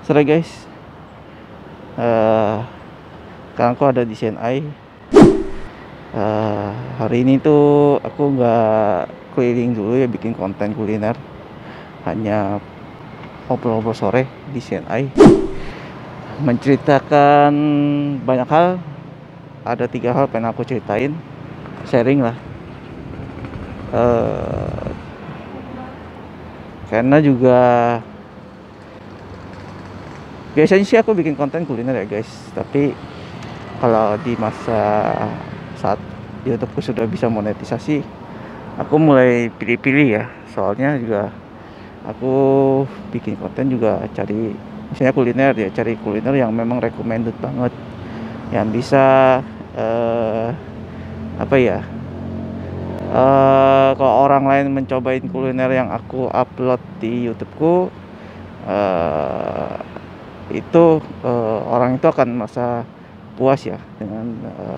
Sore guys, eh sekarang aku ada di CNI. Hari ini tuh aku nggak keliling dulu ya bikin konten kuliner, hanya ngobrol-ngobrol sore di CNI, menceritakan banyak hal. Ada 3 hal pengen aku ceritain, sharing lah. eh karena juga biasanya sih aku bikin konten kuliner ya guys, tapi kalau di masa saat YouTubeku sudah bisa monetisasi, aku mulai pilih-pilih ya. Soalnya juga aku bikin konten juga cari misalnya kuliner ya, cari kuliner yang memang recommended banget, yang bisa apa ya, kalau orang lain mencobain kuliner yang aku upload di YouTubeku, eh, itu orang itu akan merasa puas ya dengan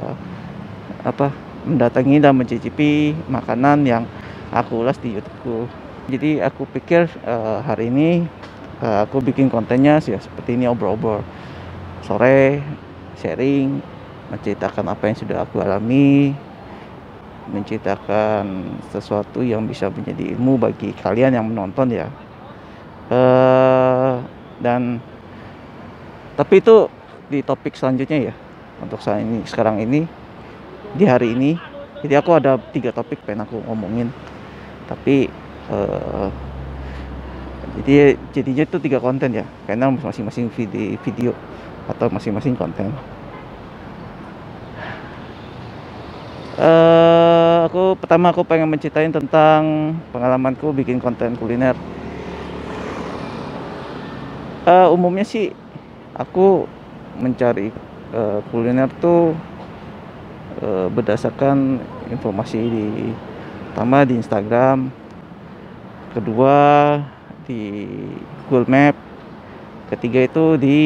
mendatangi dan mencicipi makanan yang aku ulas di YouTubeku. Jadi aku pikir hari ini aku bikin kontennya sih ya, seperti ini, obrol-obrol sore, sharing, menceritakan apa yang sudah aku alami, menceritakan sesuatu yang bisa menjadi ilmu bagi kalian yang menonton ya. Dan tapi itu di topik selanjutnya ya. Untuk saat ini, sekarang ini, di hari ini, jadi aku ada 3 topik pengen aku ngomongin. Tapi jadinya itu 3 konten ya, karena masing-masing video atau masing-masing konten. Aku pengen menceritain tentang pengalamanku bikin konten kuliner. Umumnya sih aku mencari kuliner tuh berdasarkan informasi pertama di Instagram, kedua di Google Map, ketiga itu di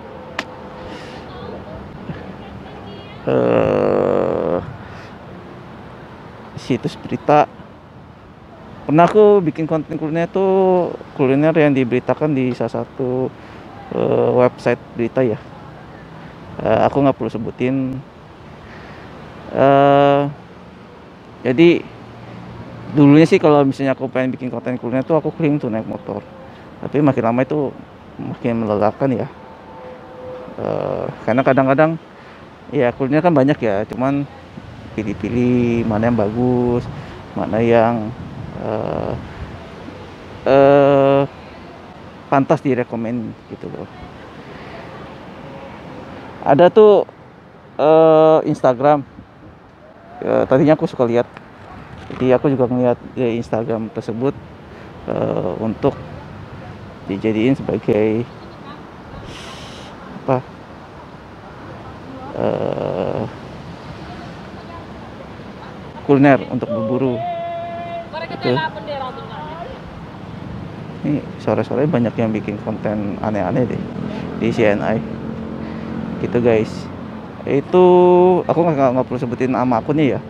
situs berita. Pernah aku bikin konten kuliner tuh kuliner yang diberitakan di salah satu website berita ya. Aku nggak perlu sebutin. Jadi dulunya sih kalau misalnya aku pengen bikin konten kuliner tuh aku keliling tuh naik motor. Tapi makin lama itu makin melelahkan ya. Karena kadang-kadang ya kuliner kan banyak ya, cuman pilih-pilih mana yang bagus, mana yang pantas direkomend gitu loh. Ada tuh Instagram, tadinya aku suka lihat, jadi aku juga ngeliat di Instagram tersebut untuk dijadiin sebagai kuliner untuk berburu gitu. Ini sore-sore banyak yang bikin konten aneh-aneh deh di CNI gitu guys. Itu aku nggak perlu sebutin nama akunnya ya.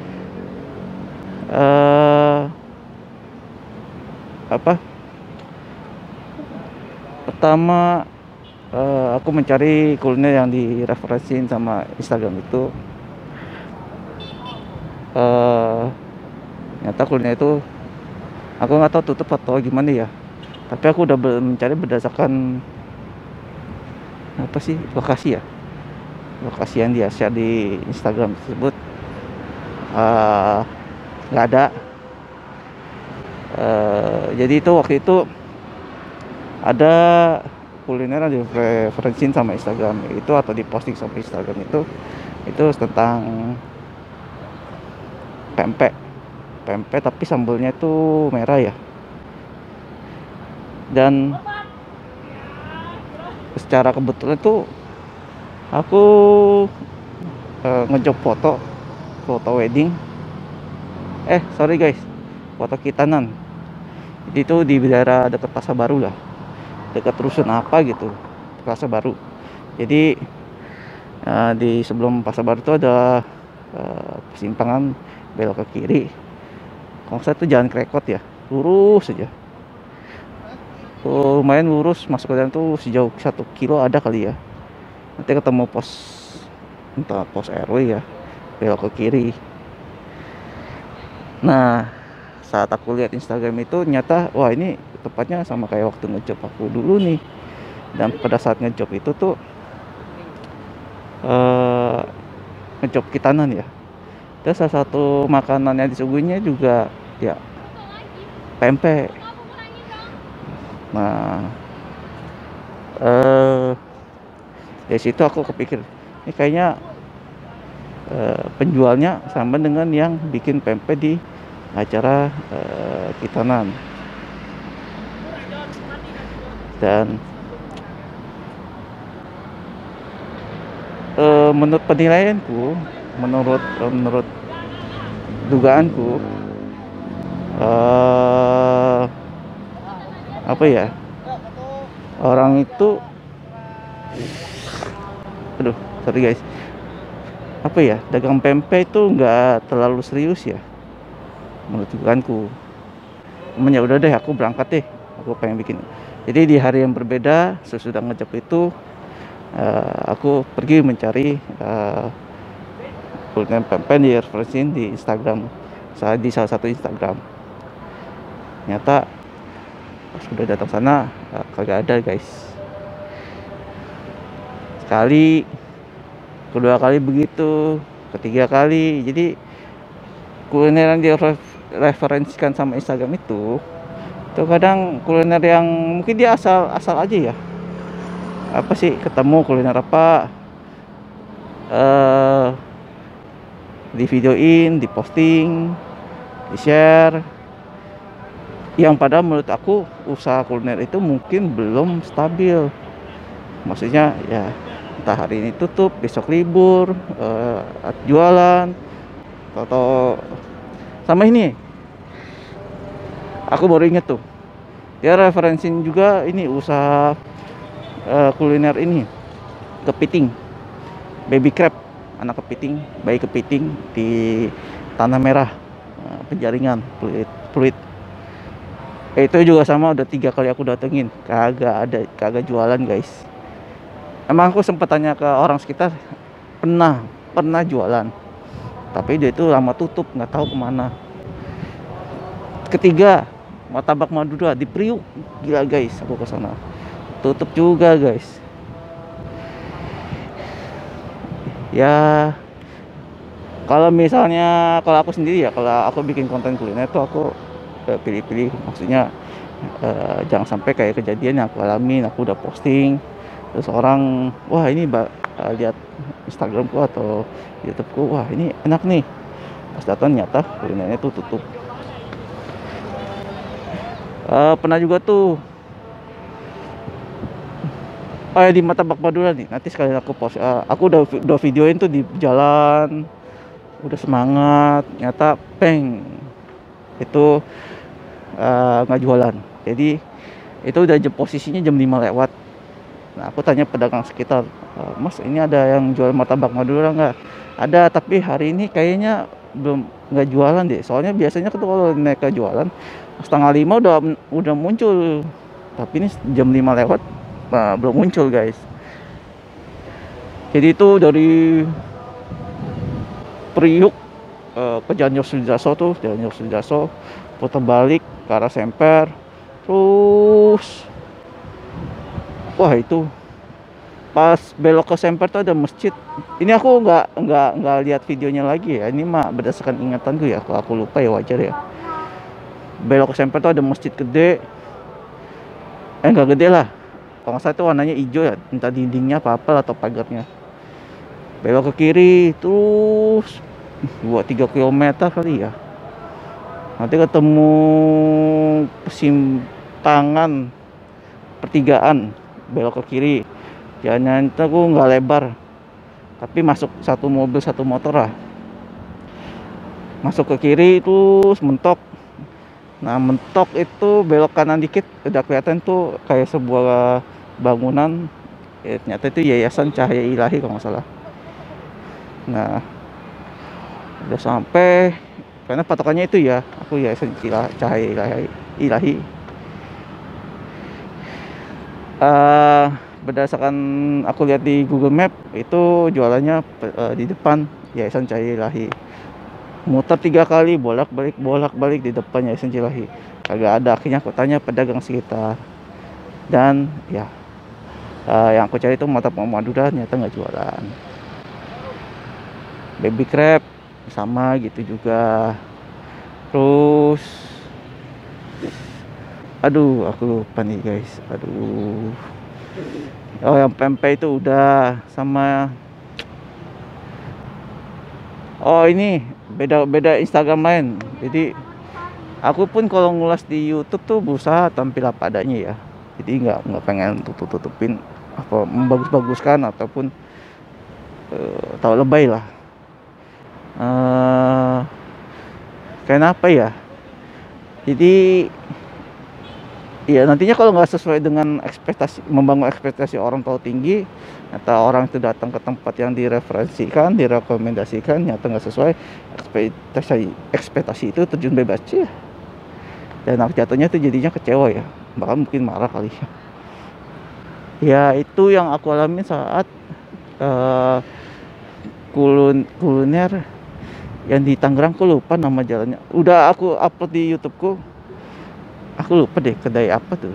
Pertama aku mencari kuliner yang direferensiin sama Instagram itu. Ternyata kuliner itu aku nggak tahu tutup atau gimana ya, tapi aku udah mencari berdasarkan lokasi yang dia share di Instagram tersebut. Nggak ada. Jadi itu waktu itu ada kuliner yang direferensiin sama Instagram itu, atau diposting sama Instagram itu tentang pempek tapi sambelnya itu merah ya. Dan secara kebetulan tuh aku ngejob foto wedding, sorry guys, foto kitanan. Itu di daerah dekat Pasar Baru lah, dekat rusun apa gitu, Pasar Baru. Jadi di sebelum Pasar Baru itu ada persimpangan belok ke kiri. Kalau saya tuh jalan Krekot ya, lurus saja. lumayan lurus masuk ke dalam tuh sejauh 1 kilo ada kali ya. Nanti ketemu pos, entah pos RW ya, belok ke kiri. Nah, saat aku lihat Instagram itu nyata, wah ini tepatnya sama kayak waktu ngejob aku dulu nih. Dan pada saat ngejob itu tuh eh ngejob kitanan ya. Terus salah satu makanan yang disuguhinya juga ya pempek. Nah, dari situ aku kepikir, ini kayaknya penjualnya sama dengan yang bikin pempek di acara kitanan. Dan menurut penilaianku, menurut dugaanku, apa ya, orang itu, aduh sorry guys, apa ya, dagang pempek itu nggak terlalu serius ya menurut dugaanku. Cuman ya udah deh, aku berangkat deh, aku pengen bikin. Jadi di hari yang berbeda sesudah ngejob itu, aku pergi mencari kuliner pempek di referensiin di Instagram, di salah satu Instagram. Ternyata pas udah datang sana kagak ada guys. Sekali, kedua kali begitu, ketiga kali. Jadi kuliner yang direferensikan sama Instagram itu kadang kuliner yang mungkin dia asal aja ya. Apa sih, ketemu kuliner apa, di videoin, di posting, di share, yang padahal menurut aku usaha kuliner itu mungkin belum stabil. Maksudnya ya, entah hari ini tutup, besok libur, jualan, atau sama ini aku baru inget tuh, dia referensiin juga ini usaha kuliner ini, kepiting, baby crab, anak kepiting, bayi kepiting di Tanah Merah, Penjaringan, Pluit. Itu juga sama, udah 3 kali aku datengin, kagak jualan guys. Emang aku sempat tanya ke orang sekitar, pernah jualan, tapi dia itu lama tutup, nggak tahu kemana. Ketiga, Martabak Madura di Priuk, gila guys, aku ke sana tutup juga guys. Ya kalau misalnya, kalau aku sendiri ya, kalau aku bikin konten kuliner tuh aku pilih-pilih, maksudnya jangan sampai kayak kejadian yang aku alamin, aku udah posting terus orang, wah ini lihat Instagramku atau YouTubeku, wah ini enak nih, pas datang nyata kulinernya tuh tutup. Pernah juga tuh, oh ya, di Martabak Madura nih, nanti sekalian aku post. Aku udah videoin tuh di jalan, udah semangat, nyata peng itu nggak jualan. Jadi itu udah posisinya jam 5 lewat. Nah, aku tanya pedagang sekitar, Mas ini ada yang jual Martabak Madura nggak? Ada, tapi hari ini kayaknya nggak jualan deh. Soalnya biasanya kalau mereka jualan 4:30 udah muncul, tapi ini jam 5 lewat belum muncul guys. Jadi itu dari Priuk ke Jalan Yosudarso tuh, Jalan Yosudarso, putar balik ke arah Semper, terus wah itu pas belok ke Semper tuh ada masjid. Ini aku nggak lihat videonya lagi ya, ini mah berdasarkan ingatanku ya, kalau aku lupa ya wajar ya. Belok ke Semper tuh ada masjid gede, nggak gede lah, kalau nggak salah itu warnanya hijau ya, entah dindingnya apa atau pagarnya. Belok ke kiri terus 2-3 km kali ya, nanti ketemu persimpangan pertigaan, belok ke kiri. Jalannya itu nggak lebar, tapi masuk satu mobil satu motor lah. Masuk ke kiri terus mentok. Nah, mentok itu belok kanan dikit udah kelihatan tuh kayak sebuah bangunan. Ternyata itu Yayasan Cahaya Ilahi kalau nggak salah. Nah, udah sampai, karena patokannya itu ya, aku Yayasan Cahaya Ilahi. eh berdasarkan aku lihat di Google Map itu jualannya di depan Yayasan Cahaya Ilahi. Muter 3 kali bolak-balik di depan Yayasan Cahaya Ilahi. Kagak ada, akhirnya aku tanya pedagang sekitar. Dan ya yang aku cari itu mata Madura, ternyata nggak jualan. Baby crab sama gitu juga. Terus aduh aku lupa nih guys, aduh. Oh yang pempek itu udah, sama oh ini beda Instagram lain. Jadi aku pun kalau ngulas di YouTube tuh berusaha tampil apa adanya ya. Jadi nggak pengen tutupin apa membagus-baguskan ataupun tahu lebay lah. Kenapa ya? Jadi ya nantinya kalau nggak sesuai dengan ekspektasi, membangun ekspektasi orang terlalu tinggi, atau orang itu datang ke tempat yang direferensikan, direkomendasikan, nyata nggak sesuai ekspektasi itu, terjun bebas sih. Dan jatuhnya tuh jadinya kecewa ya, bahkan mungkin marah kali ya. Ya itu yang aku alami saat kuliner yang di Tangerang. Aku lupa nama jalannya, udah aku upload di YouTubeku, aku lupa deh kedai apa tuh.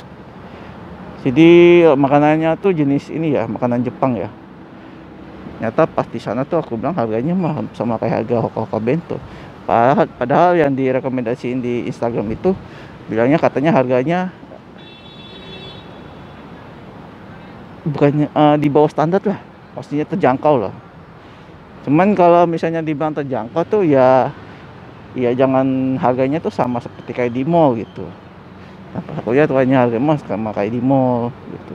Jadi makanannya tuh jenis ini ya, makanan Jepang ya. Nyata pas di sana tuh aku bilang harganya mah sama kayak harga Hoka-Hoka Bento. Padahal yang direkomendasiin di Instagram itu bilangnya katanya harganya bukannya di bawah standar lah, pastinya terjangkau lah. Cuman kalau misalnya dibilang terjangkau tuh ya jangan harganya tuh sama seperti kayak di mall gitu. Nah, aku lihat hanya harga mas sama kayak di mall gitu.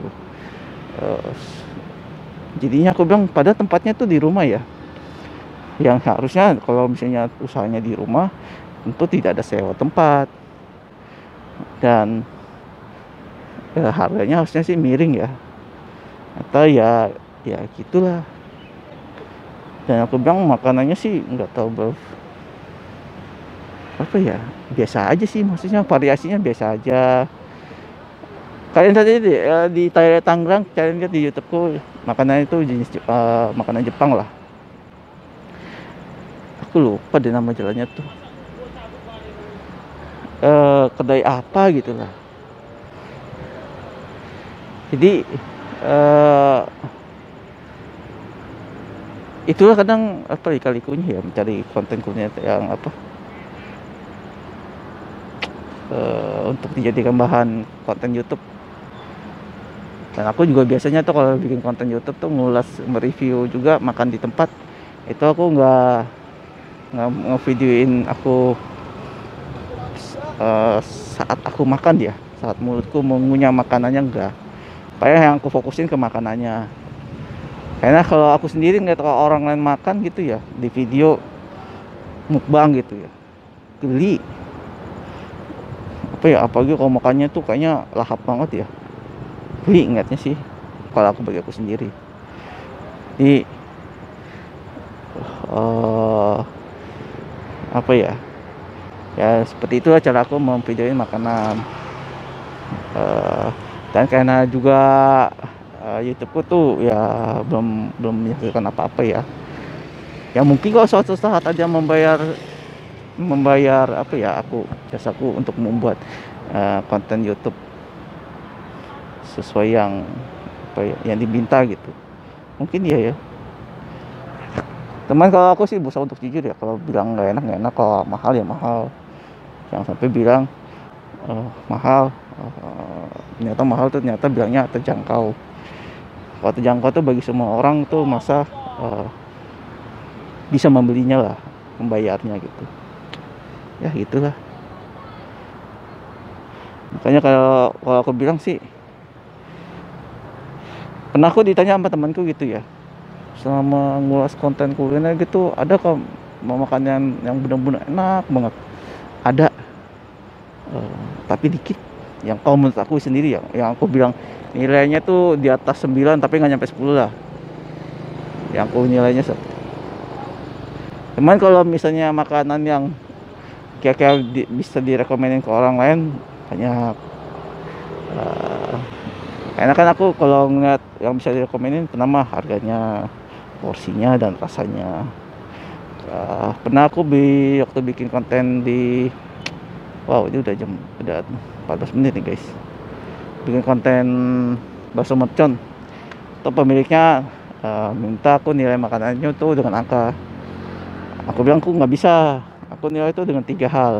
Jadinya aku bilang pada tempatnya tuh di rumah ya, yang harusnya kalau misalnya usahanya di rumah tentu tidak ada sewa tempat, dan harganya harusnya sih miring ya, atau ya gitulah. Dan aku bilang makanannya sih nggak tahu apa ya, biasa aja sih, maksudnya variasinya biasa aja. Kalian tadi di Tangerang, kalian lihat di YouTubeku, makanan itu jenis makanan Jepang lah. Aku lupa deh nama jalannya tuh, kedai apa gitu lah. Jadi itulah kadang apa lika-likunya ya, mencari konten kuliner yang apa untuk dijadikan bahan konten YouTube. Dan aku juga biasanya tuh kalau bikin konten YouTube tuh ngulas, mereview juga makan di tempat. Itu aku nggak ngevideoin aku saat aku makan ya, saat mulutku mengunyah makanannya, enggak. Supaya yang aku fokusin ke makanannya. Karena kalau aku sendiri ngeliat orang lain makan gitu ya, di video mukbang gitu ya, geli. Apa ya, apalagi kalau makannya tuh kayaknya lahap banget ya, geli ingatnya sih kalau aku, bagi aku sendiri. Jadi apa ya, seperti itulah cara aku memvideoin makanan. Dan karena juga YouTubeku tuh ya belum menyelesaikan apa-apa ya. Ya mungkin kalau suatu saat aja membayar apa ya, jasaku untuk membuat konten YouTube sesuai yang apa ya, yang diminta gitu. Mungkin ya. Teman, kalau aku sih berusaha untuk jujur ya. Kalau bilang nggak enak, kalau mahal ya mahal. Jangan sampai bilang mahal, ternyata mahal tuh ternyata bilangnya terjangkau. Kalau terjangkau tuh bagi semua orang tuh masa bisa membelinya lah, membayarnya gitu. Ya gitulah. Makanya kalau aku bilang sih, pernah aku ditanya sama temanku gitu ya, selama ngulas konten kuliner gitu, ada kok mau makan yang benar-benar enak banget? Ada, tapi dikit. Yang kalau menurut aku sendiri yang aku bilang nilainya tuh di atas 9 tapi nggak nyampe 10 lah, yang aku nilainya. Cuman kalau misalnya makanan yang kira-kira bisa direkomendin ke orang lain, banyak. Karena kan aku kalau ngeliat yang bisa direkomenin pertama harganya, porsinya dan rasanya. Pernah aku waktu bikin konten di, wow ini udah 14 menit nih guys, bikin konten bakso mercon. Atau pemiliknya minta aku nilai makanannya tuh dengan angka. Aku bilang aku nggak bisa, aku nilai itu dengan 3 hal.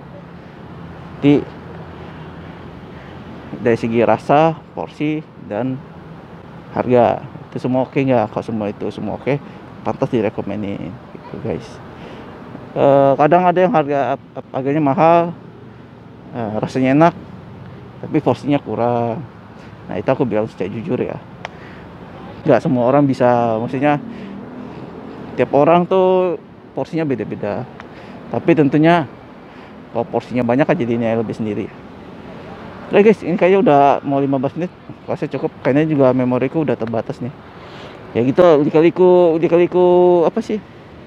Dari segi rasa, porsi, dan harga. Itu semua oke nggak? Kalau semua itu semua oke, pantas direkomenin gitu guys. Kadang ada yang harganya mahal, rasanya enak tapi porsinya kurang. Nah itu aku bilang secara jujur ya, nggak semua orang bisa, maksudnya tiap orang tuh porsinya beda-beda. Tapi tentunya kalau porsinya banyak kan jadi nilai lebih sendiri. Oke guys, ini kayaknya udah mau 15 menit, rasanya cukup. Kayaknya juga memoriku udah terbatas nih. Ya gitu, dikaliku apa sih,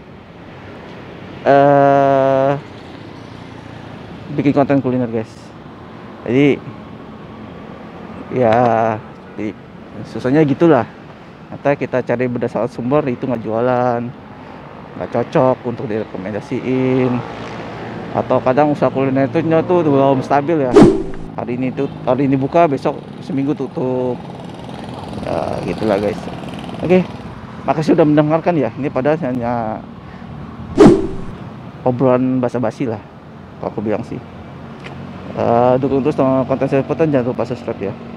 bikin konten kuliner guys. Jadi ya susahnya gitulah. Atau kita cari berdasarkan sumber itu nggak jualan, nggak cocok untuk direkomendasiin. Atau kadang usaha kuliner itu tuh belum stabil ya. Hari ini buka, besok seminggu tutup. Ya gitulah guys. Oke, makasih udah mendengarkan ya. Ini padahal hanya obrolan basa-basi lah, kalau aku bilang sih. Dukung terus konten saya, jangan lupa subscribe ya.